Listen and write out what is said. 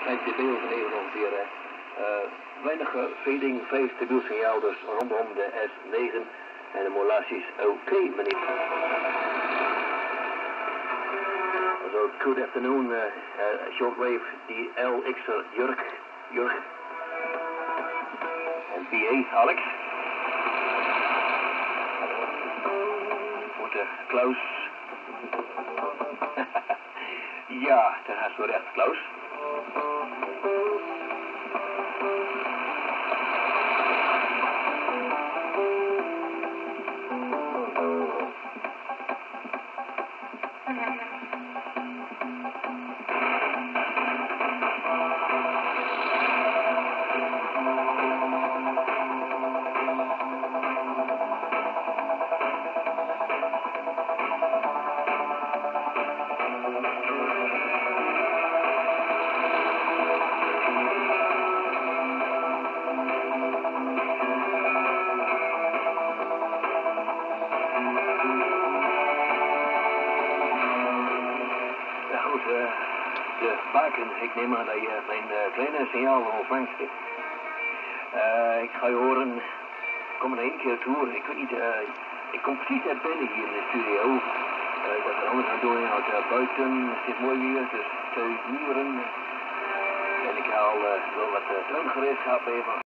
Kijk, de beelden even ongeveer. Weinig feeding, 5 stabiel signaal, dus rondom de S9 en de molaties oké, meneer. So, good afternoon, shortwave, die LX'er Jurg. En PA, Alex. Voor de Klaus. Ja, daar gaat zo recht, Klaus. De baken, ik neem aan dat je mijn kleine signaal ontvangt. Ik ga je horen, ik kom er 1 keer toe, ik weet niet, ik kom precies net binnen hier in de studio. Ik was er anders aan doen, buiten, het is mooi weer, dus 2 uren. En ik haal wel wat toongereedschap even.